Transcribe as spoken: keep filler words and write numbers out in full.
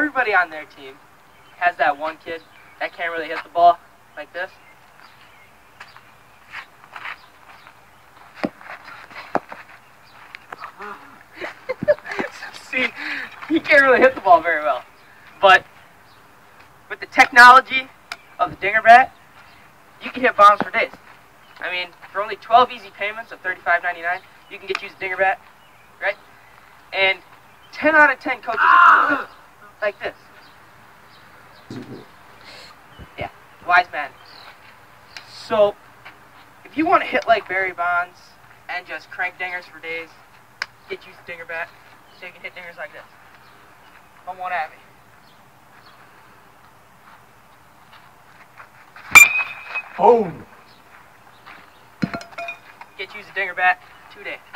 everybody on their team has that one kid that can't really hit the ball like this. See, he can't really hit the ball very well. But with the technology of the dinger bat, you can hit bombs for days. I mean, for only twelve easy payments of thirty-five ninety-nine, you can get you a dinger bat, right? And ten out of ten coaches approve of it, like this. Yeah, wise man. So, if you want to hit like Barry Bonds and just crank dingers for days, get you a dinger bat so you can hit dingers like this. Come on at me. Boom! Get you a dinger bat today.